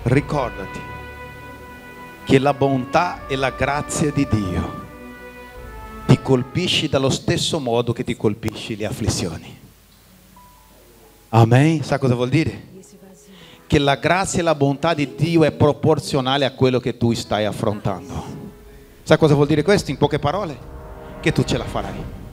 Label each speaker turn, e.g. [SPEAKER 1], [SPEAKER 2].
[SPEAKER 1] ricordati che la bontà e la grazia di Dio ti colpisci dallo stesso modo che ti colpisci le afflizioni. Amen? Sa cosa vuol dire? Che la grazia e la bontà di Dio è proporzionale a quello che tu stai affrontando. Sa cosa vuol dire questo in poche parole? Che tu ce la farai.